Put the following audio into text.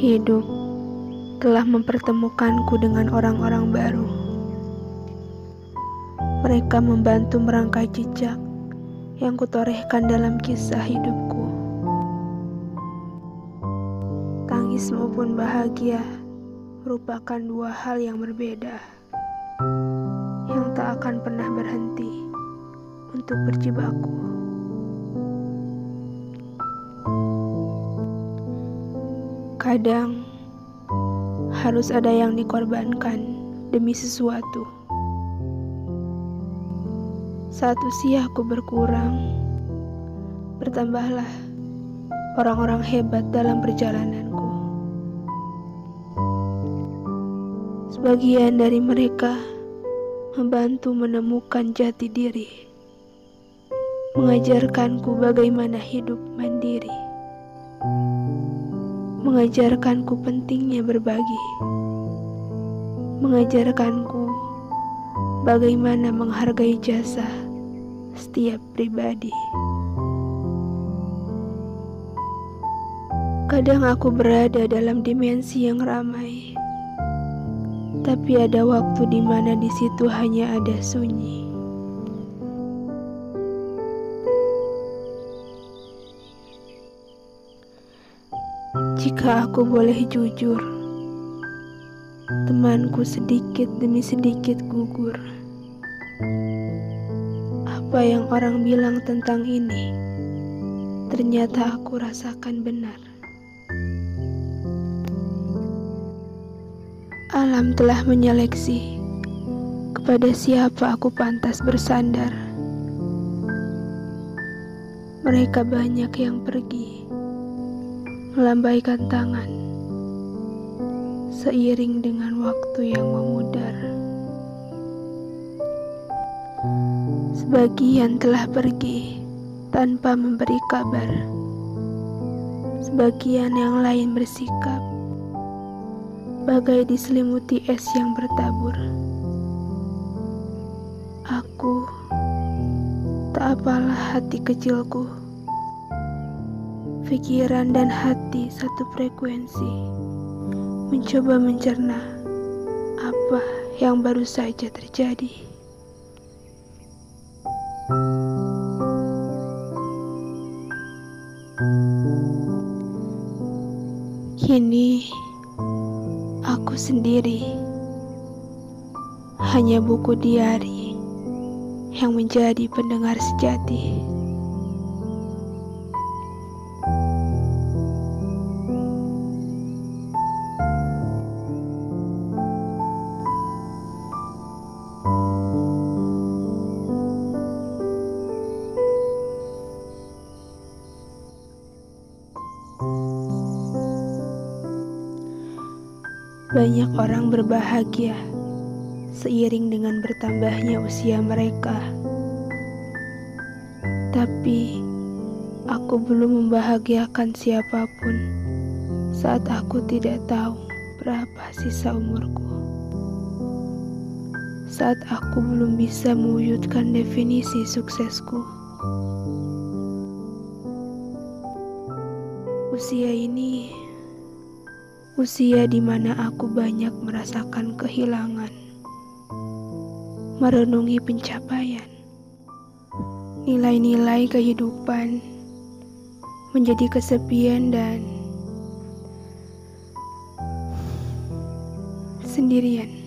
Hidup telah mempertemukanku dengan orang-orang baru. Mereka membantu merangkai jejak yang kutorehkan dalam kisah hidupku. Tangis maupun bahagia merupakan dua hal yang berbeda, yang tak akan pernah berhenti untuk berjibaku. Kadang harus ada yang dikorbankan demi sesuatu. Saat usiaku berkurang, bertambahlah orang-orang hebat dalam perjalananku. Sebagian dari mereka membantu menemukan jati diri, mengajarkanku bagaimana hidup mandiri, mengajarkanku pentingnya berbagi, mengajarkanku bagaimana menghargai jasa setiap pribadi. Kadang aku berada dalam dimensi yang ramai, tapi ada waktu di mana di situ hanya ada sunyi. Jika aku boleh jujur, temanku sedikit demi sedikit gugur. Apa yang orang bilang tentang ini, ternyata aku rasakan benar. Alam telah menyeleksi kepada siapa aku pantas bersandar. Mereka banyak yang pergi, melambaikan tangan, seiring dengan waktu yang memudar. Sebagian telah pergi tanpa memberi kabar. Sebagian yang lain bersikap bagai diselimuti es yang bertabur. Aku tak apalah hati kecilku. Pikiran dan hati satu frekuensi, mencoba mencerna apa yang baru saja terjadi. Kini aku sendiri, hanya buku diari yang menjadi pendengar sejati. Banyak orang berbahagia seiring dengan bertambahnya usia mereka. Tapi aku belum membahagiakan siapapun saat aku tidak tahu berapa sisa umurku. Saat aku belum bisa mewujudkan definisi suksesku. Usia ini usia di mana aku banyak merasakan kehilangan, merenungi pencapaian, nilai-nilai kehidupan menjadi kesepian dan sendirian.